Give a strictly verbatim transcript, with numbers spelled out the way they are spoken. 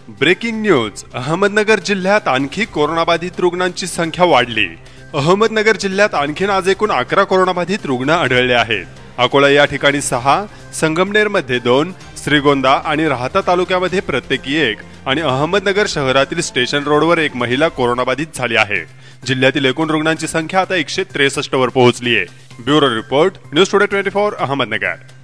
Breaking news. Ahmednagar जिल्ह्यात आणखी कोरोनाबाधित रुग्णांची संख्या वाढली। अहमदनगर जिल्ह्यात आणखीन आज एकूण अकरा कोरोनाबाधित रुग्ण आढळले आहेत। अकोला या ठिकाणी सहा, संगमनेर मध्ये दोन, श्रीगोंदा आणि राहाता तालुक्यामध्ये प्रत्येकी एक आणि अहमदनगर शहरातील स्टेशन रोडवर एक महिला कोरोनाबाधित झाली आहे। जिल्ह्यातील एकूण रुग्णांची संख्या आता एकशे त्रेसष्ट वर पोहोचली आहे। ब्युरो रिपोर्ट, न्यूज टुडे चोवीस अहमदनगर।